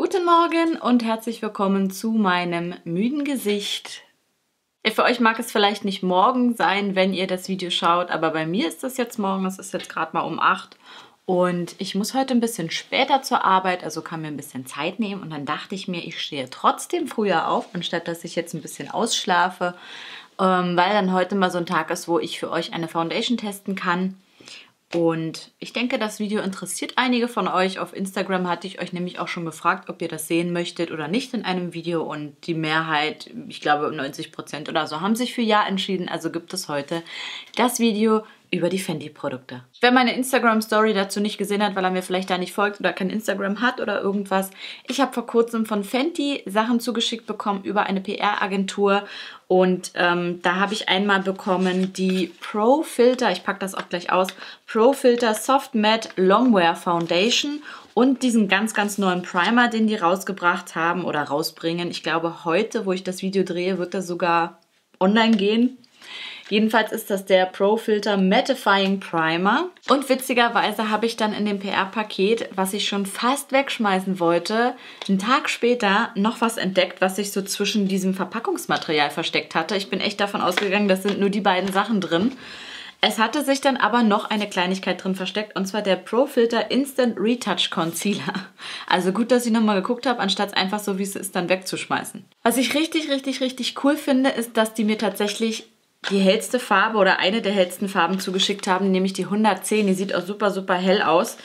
Guten Morgen und herzlich willkommen zu meinem müden Gesicht. Für euch mag es vielleicht nicht morgen sein, wenn ihr das Video schaut, aber bei mir ist das jetzt morgen. Es ist jetzt gerade mal um 8 und ich muss heute ein bisschen später zur Arbeit, also kann mir ein bisschen Zeit nehmen. Und dann dachte ich mir, ich stehe trotzdem früher auf, anstatt dass ich jetzt ein bisschen ausschlafe, weil dann heute mal so ein Tag ist, wo ich für euch eine Foundation testen kann. Und ich denke, das Video interessiert einige von euch. Auf Instagram hatte ich euch nämlich auch schon gefragt, ob ihr das sehen möchtet oder nicht in einem Video. Und die Mehrheit, ich glaube 90% oder so, haben sich für Ja entschieden. Also gibt es heute das Video über die Fendi-Produkte. Wer meine Instagram-Story dazu nicht gesehen hat, weil er mir vielleicht da nicht folgt oder kein Instagram hat oder irgendwas, ich habe vor kurzem von Fenty Sachen zugeschickt bekommen über eine PR-Agentur und da habe ich einmal bekommen die Pro Filter, ich packe das auch gleich aus, Pro Filter Soft Matte Longwear Foundation und diesen ganz, ganz neuen Primer, den die rausgebracht haben oder rausbringen. Ich glaube, heute, wo ich das Video drehe, wird er sogar online gehen. Jedenfalls ist das der Pro Filter Mattifying Primer. Und witzigerweise habe ich dann in dem PR-Paket, was ich schon fast wegschmeißen wollte, einen Tag später noch was entdeckt, was sich so zwischen diesem Verpackungsmaterial versteckt hatte. Ich bin echt davon ausgegangen, das sind nur die beiden Sachen drin. Es hatte sich dann aber noch eine Kleinigkeit drin versteckt, und zwar der Pro Filter Instant Retouch Concealer. Also gut, dass ich nochmal geguckt habe, anstatt es einfach so, wie es ist, dann wegzuschmeißen. Was ich richtig, richtig, richtig cool finde, ist, dass die mir tatsächlich die hellste Farbe oder eine der hellsten Farben zugeschickt haben, nämlich die 110. Die sieht auch super, super hell aus.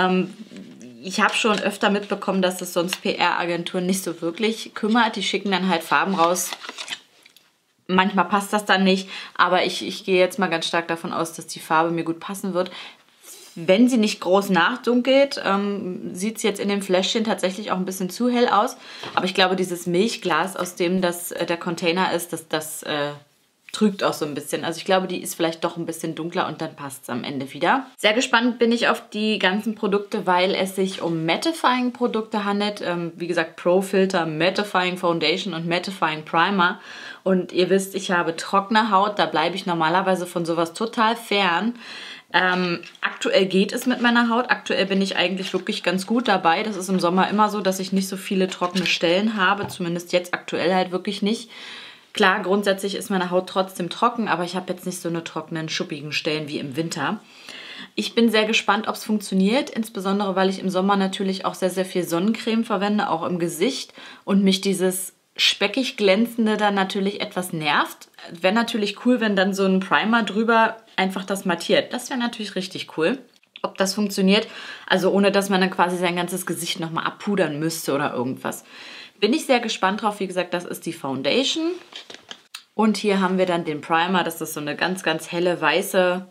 Ich habe schon öfter mitbekommen, dass es sonst PR-Agenturen nicht so wirklich kümmert. Die schicken dann halt Farben raus. Manchmal passt das dann nicht, aber ich gehe jetzt mal ganz stark davon aus, dass die Farbe mir gut passen wird. Wenn sie nicht groß nachdunkelt, sieht es jetzt in dem Fläschchen tatsächlich auch ein bisschen zu hell aus. Aber ich glaube, dieses Milchglas, aus dem der Container ist, das trügt auch so ein bisschen. Also ich glaube, die ist vielleicht doch ein bisschen dunkler und dann passt es am Ende wieder. Sehr gespannt bin ich auf die ganzen Produkte, weil es sich um Mattifying-Produkte handelt. Wie gesagt, Pro Filter, Mattifying Foundation und Mattifying Primer. Und ihr wisst, ich habe trockene Haut, da bleibe ich normalerweise von sowas total fern. Aktuell geht es mit meiner Haut. Aktuell bin ich eigentlich wirklich ganz gut dabei. Das ist im Sommer immer so, dass ich nicht so viele trockene Stellen habe. Zumindest jetzt aktuell halt wirklich nicht. Klar, grundsätzlich ist meine Haut trotzdem trocken, aber ich habe jetzt nicht so eine trockenen, schuppigen Stellen wie im Winter. Ich bin sehr gespannt, ob es funktioniert, insbesondere weil ich im Sommer natürlich auch sehr, sehr viel Sonnencreme verwende, auch im Gesicht, und mich dieses speckig glänzende dann natürlich etwas nervt. Wäre natürlich cool, wenn dann so ein Primer drüber einfach das mattiert. Das wäre natürlich richtig cool. Ob das funktioniert, also ohne dass man dann quasi sein ganzes Gesicht nochmal abpudern müsste oder irgendwas. Bin ich sehr gespannt drauf. Wie gesagt, das ist die Foundation. Und hier haben wir dann den Primer. Das ist so eine ganz, ganz helle, weiße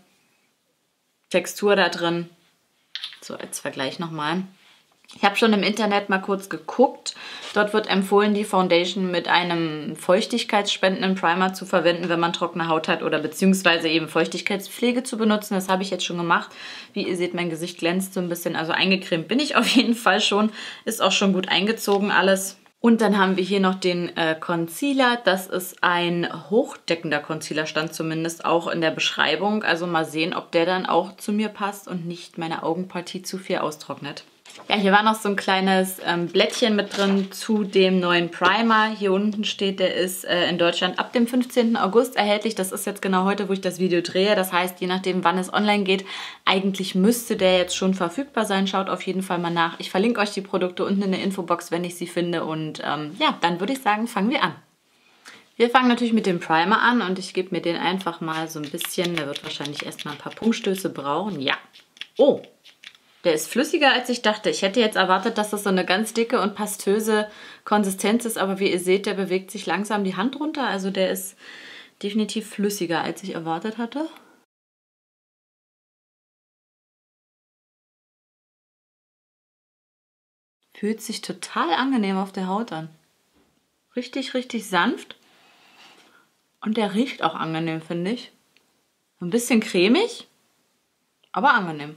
Textur da drin. So, als Vergleich nochmal. Ich habe schon im Internet mal kurz geguckt. Dort wird empfohlen, die Foundation mit einem feuchtigkeitsspendenden Primer zu verwenden, wenn man trockene Haut hat, oder beziehungsweise eben Feuchtigkeitspflege zu benutzen. Das habe ich jetzt schon gemacht. Wie ihr seht, mein Gesicht glänzt so ein bisschen. Also eingecremt bin ich auf jeden Fall schon. Ist auch schon gut eingezogen alles. Und dann haben wir hier noch den Concealer. Das ist ein hochdeckender Concealer, stand zumindest auch in der Beschreibung. Also mal sehen, ob der dann auch zu mir passt und nicht meine Augenpartie zu viel austrocknet. Ja, hier war noch so ein kleines Blättchen mit drin zu dem neuen Primer. Hier unten steht, der ist in Deutschland ab dem 15. August erhältlich. Das ist jetzt genau heute, wo ich das Video drehe. Das heißt, je nachdem, wann es online geht, eigentlich müsste der jetzt schon verfügbar sein. Schaut auf jeden Fall mal nach. Ich verlinke euch die Produkte unten in der Infobox, wenn ich sie finde. Und ja, dann würde ich sagen, fangen wir an. Wir fangen natürlich mit dem Primer an und ich gebe mir den einfach mal so ein bisschen. Der wird wahrscheinlich erstmal ein paar Punktstöße brauchen. Ja. Oh! Der ist flüssiger, als ich dachte. Ich hätte jetzt erwartet, dass das so eine ganz dicke und pastöse Konsistenz ist, aber wie ihr seht, der bewegt sich langsam die Hand runter. Also der ist definitiv flüssiger, als ich erwartet hatte. Fühlt sich total angenehm auf der Haut an. Richtig, richtig sanft. Und der riecht auch angenehm, finde ich. Ein bisschen cremig, aber angenehm.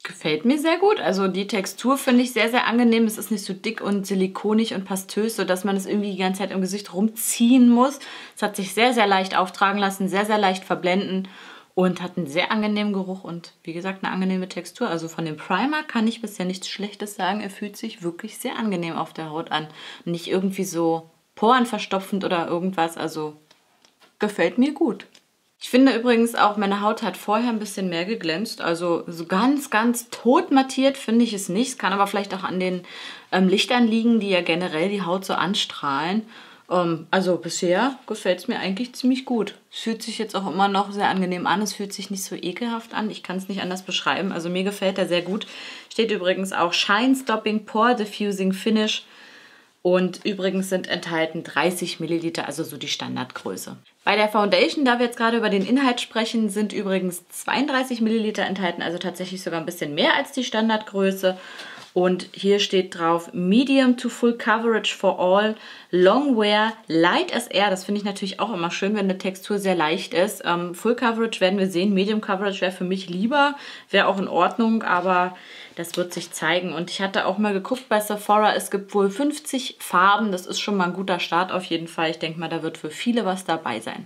Gefällt mir sehr gut. Also die Textur finde ich sehr, sehr angenehm. Es ist nicht so dick und silikonig und pastös, sodass man es irgendwie die ganze Zeit im Gesicht rumziehen muss. Es hat sich sehr, sehr leicht auftragen lassen, sehr, sehr leicht verblenden und hat einen sehr angenehmen Geruch und wie gesagt eine angenehme Textur. Also von dem Primer kann ich bisher nichts Schlechtes sagen. Er fühlt sich wirklich sehr angenehm auf der Haut an. Nicht irgendwie so porenverstopfend oder irgendwas. Also gefällt mir gut. Ich finde übrigens auch, meine Haut hat vorher ein bisschen mehr geglänzt. Also so ganz, ganz tot mattiert finde ich es nicht. Es kann aber vielleicht auch an den Lichtern liegen, die ja generell die Haut so anstrahlen. Also bisher gefällt es mir eigentlich ziemlich gut. Es fühlt sich jetzt auch immer noch sehr angenehm an. Es fühlt sich nicht so ekelhaft an. Ich kann es nicht anders beschreiben. Also mir gefällt er sehr gut. Steht übrigens auch Shine Stopping Pore Diffusing Finish. Und übrigens sind enthalten 30 Milliliter, also so die Standardgröße. Bei der Foundation, da wir jetzt gerade über den Inhalt sprechen, sind übrigens 32 Milliliter enthalten, also tatsächlich sogar ein bisschen mehr als die Standardgröße. Und hier steht drauf Medium to Full Coverage for All, Long Wear, Light as Air. Das finde ich natürlich auch immer schön, wenn eine Textur sehr leicht ist. Full Coverage werden wir sehen, Medium Coverage wäre für mich lieber, wäre auch in Ordnung, aber das wird sich zeigen. Und ich hatte auch mal geguckt bei Sephora, es gibt wohl 50 Farben. Das ist schon mal ein guter Start auf jeden Fall. Ich denke mal, da wird für viele was dabei sein.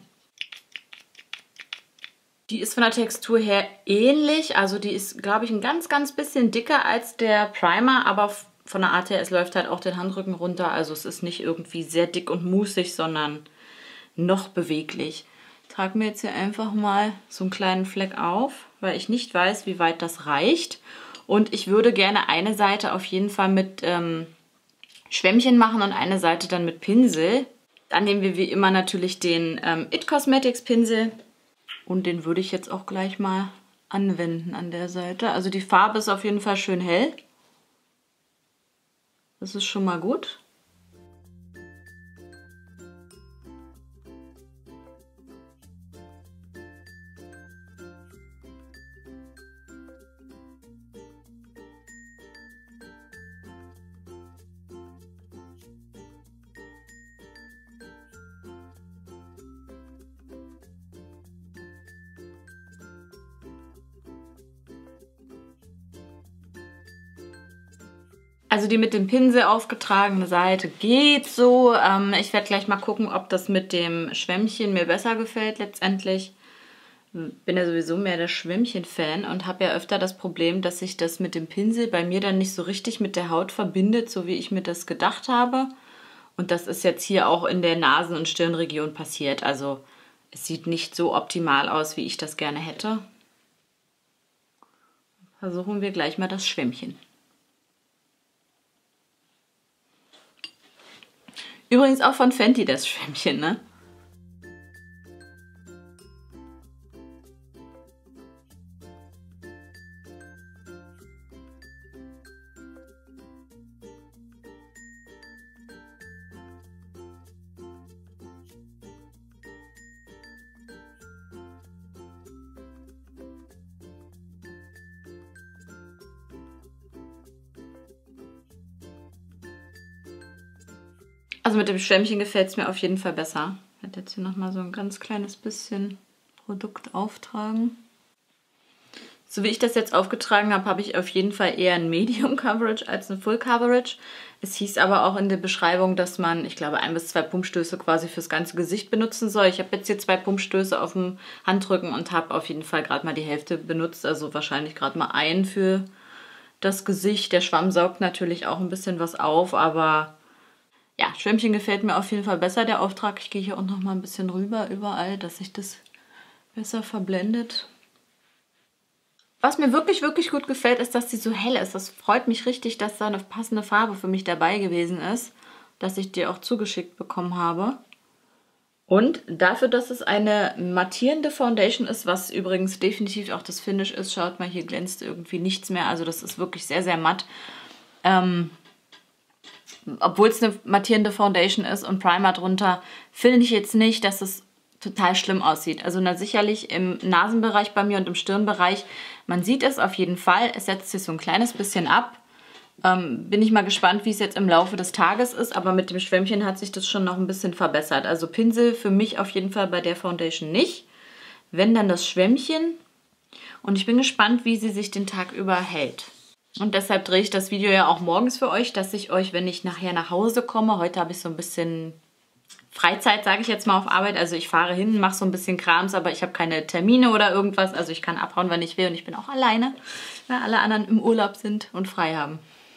Die ist von der Textur her ähnlich. Also die ist, glaube ich, ein ganz, ganz bisschen dicker als der Primer. Aber von der Art her, es läuft halt auch den Handrücken runter. Also es ist nicht irgendwie sehr dick und musig, sondern noch beweglich. Ich trage mir jetzt hier einfach mal so einen kleinen Fleck auf, weil ich nicht weiß, wie weit das reicht. Und ich würde gerne eine Seite auf jeden Fall mit Schwämmchen machen und eine Seite dann mit Pinsel. Dann nehmen wir wie immer natürlich den It Cosmetics Pinsel. Und den würde ich jetzt auch gleich mal anwenden an der Seite. Also die Farbe ist auf jeden Fall schön hell. Das ist schon mal gut. Also die mit dem Pinsel aufgetragene Seite geht so. Ich werde gleich mal gucken, ob das mit dem Schwämmchen mir besser gefällt letztendlich. Bin ja sowieso mehr der Schwämmchen-Fan und habe ja öfter das Problem, dass sich das mit dem Pinsel bei mir dann nicht so richtig mit der Haut verbindet, so wie ich mir das gedacht habe. Und das ist jetzt hier auch in der Nasen- und Stirnregion passiert. Also es sieht nicht so optimal aus, wie ich das gerne hätte. Versuchen wir gleich mal das Schwämmchen. Übrigens auch von Fenty das Schwämmchen, ne? Also mit dem Schwämmchen gefällt es mir auf jeden Fall besser. Ich werde jetzt hier nochmal so ein ganz kleines bisschen Produkt auftragen. So wie ich das jetzt aufgetragen habe, habe ich auf jeden Fall eher ein Medium Coverage als ein Full Coverage. Es hieß aber auch in der Beschreibung, dass man, ich glaube, 1 bis 2 Pumpstöße quasi fürs ganze Gesicht benutzen soll. Ich habe jetzt hier 2 Pumpstöße auf dem Handrücken und habe auf jeden Fall gerade mal die Hälfte benutzt. Also wahrscheinlich gerade mal einen für das Gesicht. Der Schwamm saugt natürlich auch ein bisschen was auf, aber ja, Schwämmchen gefällt mir auf jeden Fall besser, der Auftrag. Ich gehe hier auch noch mal ein bisschen rüber, überall, dass sich das besser verblendet. Was mir wirklich, wirklich gut gefällt, ist, dass sie so hell ist. Das freut mich richtig, dass da eine passende Farbe für mich dabei gewesen ist, dass ich die auch zugeschickt bekommen habe. Und dafür, dass es eine mattierende Foundation ist, was übrigens definitiv auch das Finish ist, schaut mal, hier glänzt irgendwie nichts mehr. Also das ist wirklich sehr, sehr matt. Obwohl es eine mattierende Foundation ist und Primer drunter, finde ich jetzt nicht, dass es total schlimm aussieht. Also sicherlich im Nasenbereich bei mir und im Stirnbereich, man sieht es auf jeden Fall. Es setzt sich so ein kleines bisschen ab. Bin ich mal gespannt, wie es jetzt im Laufe des Tages ist, aber mit dem Schwämmchen hat sich das schon noch ein bisschen verbessert. Also Pinsel für mich auf jeden Fall bei der Foundation nicht. Wenn dann das Schwämmchen Und ich bin gespannt, wie sie sich den Tag über hält. Und deshalb drehe ich das Video ja auch morgens für euch, dass ich euch, wenn ich nachher nach Hause komme, heute habe ich so ein bisschen Freizeit, sage ich jetzt mal, auf Arbeit. Also ich fahre hin, mache so ein bisschen Krams, aber ich habe keine Termine oder irgendwas. Also ich kann abhauen, wann ich will, und ich bin auch alleine, weil alle anderen im Urlaub sind und frei haben.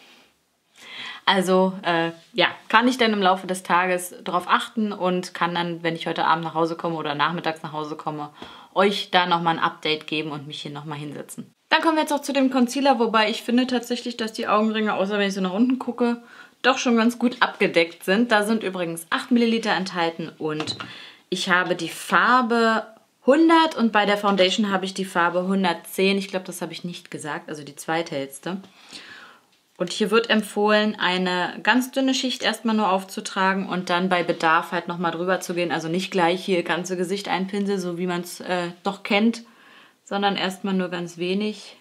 Also ja, kann ich dann im Laufe des Tages darauf achten und kann dann, wenn ich heute Abend nach Hause komme oder nachmittags nach Hause komme, euch da nochmal ein Update geben und mich hier nochmal hinsetzen. Dann kommen wir jetzt auch zu dem Concealer, wobei ich finde tatsächlich, dass die Augenringe, außer wenn ich so nach unten gucke, doch schon ganz gut abgedeckt sind. Da sind übrigens 8 Milliliter enthalten und ich habe die Farbe 100 und bei der Foundation habe ich die Farbe 110. Ich glaube, das habe ich nicht gesagt, also die zweithellste. Und hier wird empfohlen, eine ganz dünne Schicht erstmal nur aufzutragen und dann bei Bedarf halt nochmal drüber zu gehen. Also nicht gleich hier ganze Gesicht einpinseln, so wie man es doch kennt, sondern erstmal nur ganz wenig.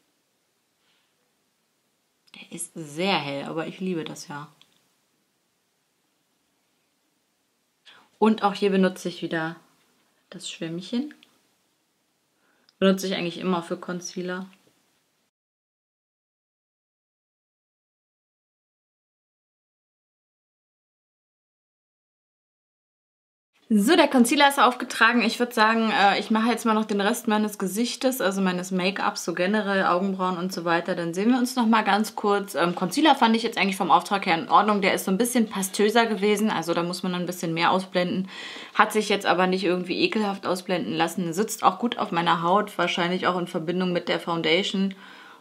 Der ist sehr hell, aber ich liebe das ja. Und auch hier benutze ich wieder das Schwämmchen. Benutze ich eigentlich immer für Concealer. So, der Concealer ist aufgetragen. Ich würde sagen, ich mache jetzt mal noch den Rest meines Gesichtes, also meines Make-ups, so generell Augenbrauen und so weiter. Dann sehen wir uns noch mal ganz kurz. Concealer fand ich jetzt eigentlich vom Auftrag her in Ordnung. Der ist so ein bisschen pastöser gewesen, also da muss man ein bisschen mehr ausblenden. Hat sich jetzt aber nicht irgendwie ekelhaft ausblenden lassen. Sitzt auch gut auf meiner Haut, wahrscheinlich auch in Verbindung mit der Foundation.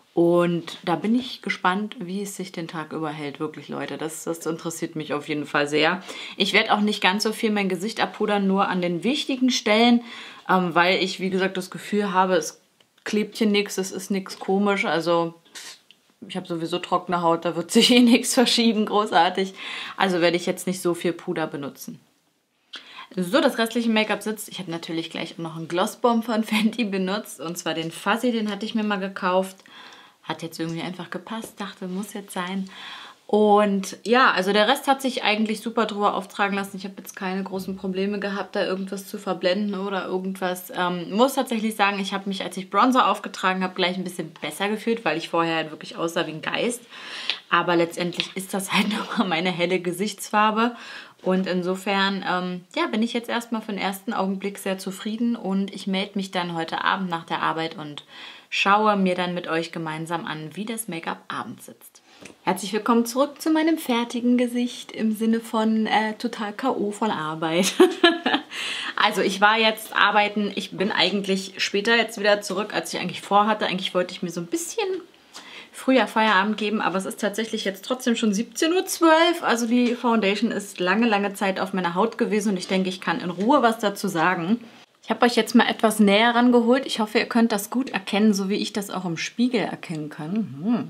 Und da bin ich gespannt, wie es sich den Tag über hält. Wirklich, Leute, das interessiert mich auf jeden Fall sehr. Ich werde auch nicht ganz so viel mein Gesicht abpudern, nur an den wichtigen Stellen, weil ich, wie gesagt, das Gefühl habe, es klebt hier nichts, es ist nichts komisch. Also ich habe sowieso trockene Haut, da wird sich eh nichts verschieben, großartig. Also werde ich jetzt nicht so viel Puder benutzen. So, das restliche Make-up sitzt. Ich habe natürlich gleich noch einen Glossbomb von Fenty benutzt, und zwar den Fuzzy, den hatte ich mir mal gekauft. Hat jetzt irgendwie einfach gepasst, dachte, muss jetzt sein. Und ja, also der Rest hat sich eigentlich super drüber auftragen lassen. Ich habe jetzt keine großen Probleme gehabt, da irgendwas zu verblenden oder irgendwas. Muss tatsächlich sagen, ich habe mich, als ich Bronzer aufgetragen habe, gleich ein bisschen besser gefühlt, weil ich vorher halt wirklich aussah wie ein Geist. Aber letztendlich ist das halt nochmal meine helle Gesichtsfarbe. Und insofern, ja, bin ich jetzt erstmal für den ersten Augenblick sehr zufrieden. Und ich melde mich dann heute Abend nach der Arbeit und schaue mir dann mit euch gemeinsam an, wie das Make-up abends sitzt. Herzlich willkommen zurück zu meinem fertigen Gesicht im Sinne von total K.O. von Arbeit. Also ich war jetzt arbeiten, ich bin eigentlich später jetzt wieder zurück, als ich eigentlich vorhatte. Eigentlich wollte ich mir so ein bisschen früher Feierabend geben, aber es ist tatsächlich jetzt trotzdem schon 17:12 Uhr. Also die Foundation ist lange, lange Zeit auf meiner Haut gewesen und ich denke, ich kann in Ruhe was dazu sagen. Ich habe euch jetzt mal etwas näher rangeholt. Ich hoffe, ihr könnt das gut erkennen, so wie ich das auch im Spiegel erkennen kann.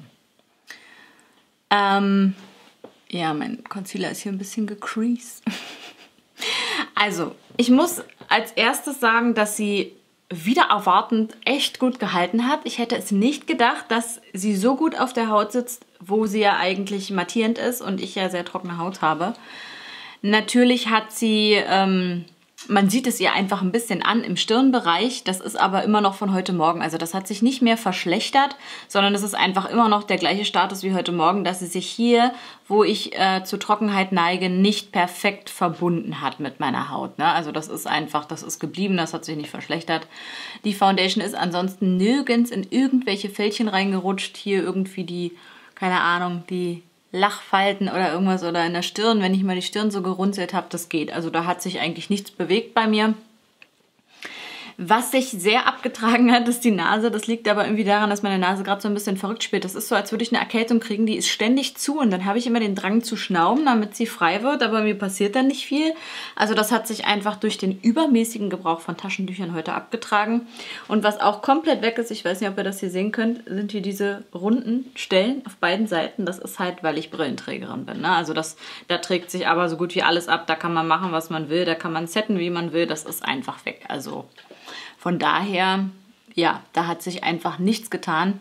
Ja, mein Concealer ist hier ein bisschen gecreased. Also, ich muss als erstes sagen, dass sie wieder erwartend echt gut gehalten hat. Ich hätte es nicht gedacht, dass sie so gut auf der Haut sitzt, wo sie ja eigentlich mattierend ist und ich ja sehr trockene Haut habe. Natürlich hat sie... man sieht es ihr einfach ein bisschen an im Stirnbereich. Das ist aber immer noch von heute Morgen. Also das hat sich nicht mehr verschlechtert, sondern es ist einfach immer noch der gleiche Status wie heute Morgen, dass sie sich hier, wo ich zu Trockenheit neige, nicht perfekt verbunden hat mit meiner Haut. Ne? Also das ist einfach, das ist geblieben, das hat sich nicht verschlechtert. Die Foundation ist ansonsten nirgends in irgendwelche Fältchen reingerutscht. Hier irgendwie die, keine Ahnung, die Lachfalten oder irgendwas oder in der Stirn, wenn ich mal die Stirn so gerunzelt habe, das geht. Also da hat sich eigentlich nichts bewegt bei mir. Was sich sehr abgetragen hat, ist die Nase. Das liegt aber irgendwie daran, dass meine Nase gerade so ein bisschen verrückt spielt. Das ist so, als würde ich eine Erkältung kriegen, die ist ständig zu und dann habe ich immer den Drang zu schnauben, damit sie frei wird, aber mir passiert dann nicht viel. Also das hat sich einfach durch den übermäßigen Gebrauch von Taschentüchern heute abgetragen. Und was auch komplett weg ist, ich weiß nicht, ob ihr das hier sehen könnt, sind hier diese runden Stellen auf beiden Seiten. Das ist halt, weil ich Brillenträgerin bin. Ne? Also da trägt sich aber so gut wie alles ab. Da kann man machen, was man will. Da kann man setten, wie man will. Das ist einfach weg. Also von daher, ja, da hat sich einfach nichts getan.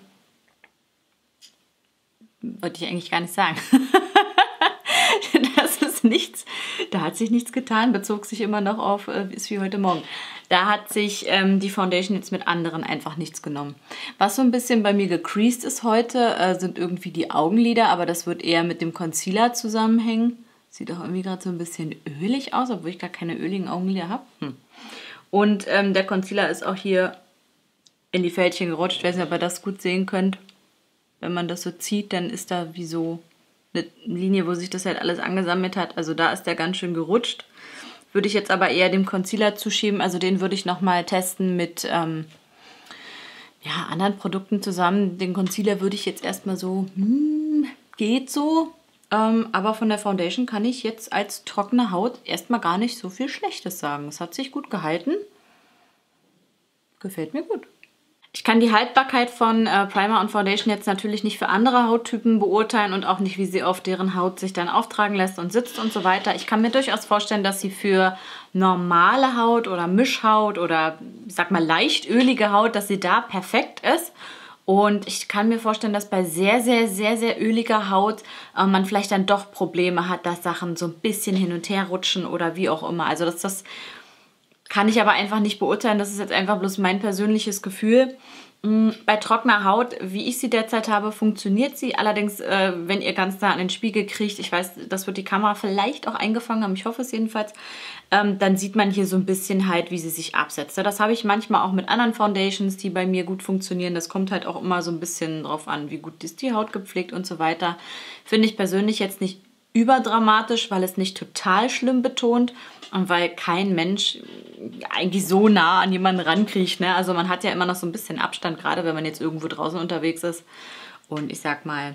Wollte ich eigentlich gar nicht sagen. Das ist nichts Da hat sich nichts getan, bezog sich immer noch auf, ist wie heute Morgen. Da hat sich die Foundation jetzt mit anderen einfach nichts genommen. Was so ein bisschen bei mir gecreased ist heute, sind irgendwie die Augenlider, aber das wird eher mit dem Concealer zusammenhängen. Sieht auch irgendwie gerade so ein bisschen ölig aus, obwohl ich gar keine öligen Augenlider habe. Und der Concealer ist auch hier in die Fältchen gerutscht. Ich weiß nicht, ob ihr das gut sehen könnt. Wenn man das so zieht, dann ist da wie so eine Linie, wo sich das halt alles angesammelt hat. Also da ist der ganz schön gerutscht. Würde ich jetzt aber eher dem Concealer zuschieben. Also den würde ich nochmal testen mit anderen Produkten zusammen. Den Concealer würde ich jetzt erstmal so, geht so. Aber von der Foundation kann ich jetzt als trockene Haut erstmal gar nicht so viel Schlechtes sagen. Es hat sich gut gehalten. Gefällt mir gut. Ich kann die Haltbarkeit von Primer und Foundation jetzt natürlich nicht für andere Hauttypen beurteilen und auch nicht, wie sie auf deren Haut sich dann auftragen lässt und sitzt und so weiter. Ich kann mir durchaus vorstellen, dass sie für normale Haut oder Mischhaut oder, ich sag mal, leicht ölige Haut, dass sie da perfekt ist. Und ich kann mir vorstellen, dass bei sehr, sehr, sehr, sehr öliger Haut man vielleicht dann doch Probleme hat, dass Sachen so ein bisschen hin und her rutschen oder wie auch immer. Also das kann ich aber einfach nicht beurteilen. Das ist jetzt einfach bloß mein persönliches Gefühl. Bei trockener Haut, wie ich sie derzeit habe, funktioniert sie. Allerdings, wenn ihr ganz nah an den Spiegel kriegt, ich weiß, das wird die Kamera vielleicht auch eingefangen haben, ich hoffe es jedenfalls, dann sieht man hier so ein bisschen halt, wie sie sich absetzt. Das habe ich manchmal auch mit anderen Foundations, die bei mir gut funktionieren. Das kommt halt auch immer so ein bisschen drauf an, wie gut ist die Haut gepflegt und so weiter. Finde ich persönlich jetzt nicht überdramatisch, weil es nicht total schlimm betont und weil kein Mensch eigentlich so nah an jemanden rankriecht. Ne? Also man hat ja immer noch so ein bisschen Abstand, gerade wenn man jetzt irgendwo draußen unterwegs ist. Und ich sag mal,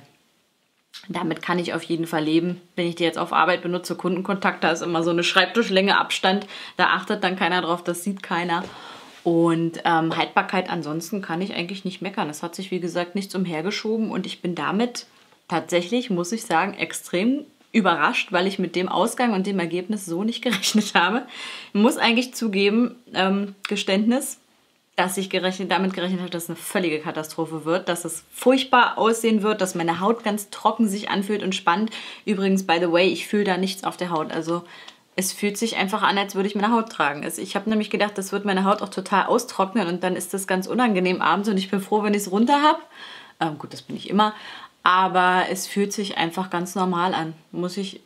damit kann ich auf jeden Fall leben. Wenn ich die jetzt auf Arbeit benutze, Kundenkontakt, da ist immer so eine Schreibtischlänge Abstand. Da achtet dann keiner drauf, das sieht keiner. Und Haltbarkeit ansonsten kann ich eigentlich nicht meckern. Es hat sich, wie gesagt, nichts umhergeschoben und ich bin damit tatsächlich, muss ich sagen, extrem überrascht, weil ich mit dem Ausgang und dem Ergebnis so nicht gerechnet habe. Ich muss eigentlich zugeben, Geständnis, dass ich damit gerechnet habe, dass es eine völlige Katastrophe wird, dass es furchtbar aussehen wird, dass meine Haut ganz trocken sich anfühlt und spannt. Übrigens, by the way, ich fühle da nichts auf der Haut. Also es fühlt sich einfach an, als würde ich meine Haut tragen. Ich habe nämlich gedacht, das wird meine Haut auch total austrocknen und dann ist das ganz unangenehm abends und ich bin froh, wenn ich es runter habe. Gut, das bin ich immer. Aber es fühlt sich einfach ganz normal an. Ich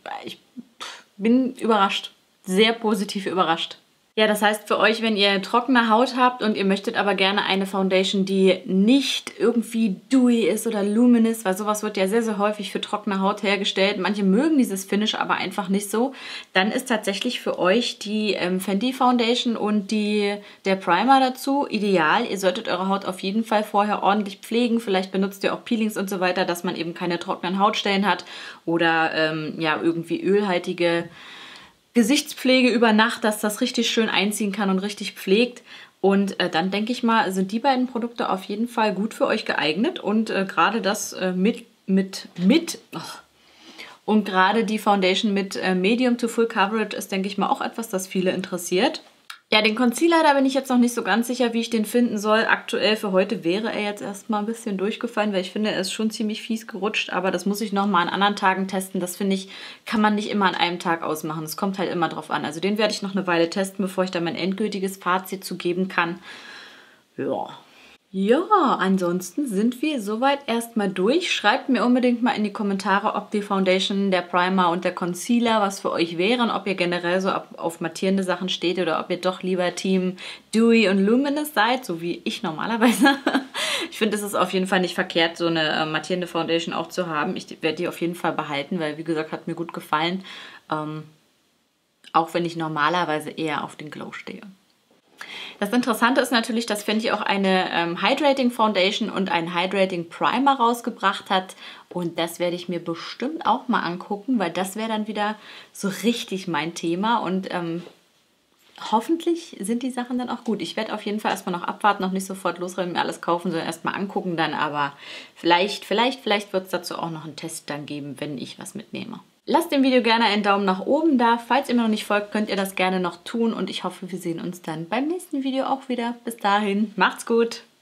bin überrascht. Sehr positiv überrascht. Ja, das heißt für euch, wenn ihr trockene Haut habt und ihr möchtet aber gerne eine Foundation, die nicht irgendwie dewy ist oder luminous, weil sowas wird ja sehr, sehr häufig für trockene Haut hergestellt. Manche mögen dieses Finish aber einfach nicht so. Dann ist tatsächlich für euch die Fenty Foundation und der Primer dazu ideal. Ihr solltet eure Haut auf jeden Fall vorher ordentlich pflegen. Vielleicht benutzt ihr auch Peelings und so weiter, dass man eben keine trockenen Hautstellen hat oder irgendwie ölhaltige Gesichtspflege über Nacht, dass das richtig schön einziehen kann und richtig pflegt. Und dann denke ich mal, sind die beiden Produkte auf jeden Fall gut für euch geeignet. Und gerade das und gerade die Foundation mit Medium to Full Coverage ist, denke ich mal, auch etwas, das viele interessiert. Ja, den Concealer, da bin ich jetzt noch nicht so ganz sicher, wie ich den finden soll. Aktuell für heute wäre er jetzt erstmal ein bisschen durchgefallen, weil ich finde, er ist schon ziemlich fies gerutscht. Aber das muss ich nochmal an anderen Tagen testen. Das finde ich, kann man nicht immer an einem Tag ausmachen. Es kommt halt immer drauf an. Also den werde ich noch eine Weile testen, bevor ich dann mein endgültiges Fazit zu geben kann. Ja, ansonsten sind wir soweit erstmal durch. Schreibt mir unbedingt mal in die Kommentare, ob die Foundation, der Primer und der Concealer was für euch wären, ob ihr generell so auf mattierende Sachen steht oder ob ihr doch lieber Team Dewy und Luminous seid, so wie ich normalerweise. Ich finde, es ist auf jeden Fall nicht verkehrt, so eine mattierende Foundation auch zu haben. Ich werde die auf jeden Fall behalten, weil, wie gesagt, hat mir gut gefallen. Auch wenn ich normalerweise eher auf den Glow stehe. Das Interessante ist natürlich, dass Fenty auch eine Hydrating Foundation und einen Hydrating Primer rausgebracht hat. Und das werde ich mir bestimmt auch mal angucken, weil das wäre dann wieder so richtig mein Thema. Und hoffentlich sind die Sachen dann auch gut. Ich werde auf jeden Fall erstmal noch abwarten, noch nicht sofort losrennen, mir alles kaufen, sondern erstmal angucken dann. Aber vielleicht wird es dazu auch noch einen Test dann geben, wenn ich was mitnehme. Lasst dem Video gerne einen Daumen nach oben da. Falls ihr mir noch nicht folgt, könnt ihr das gerne noch tun. Und ich hoffe, wir sehen uns dann beim nächsten Video auch wieder. Bis dahin, macht's gut!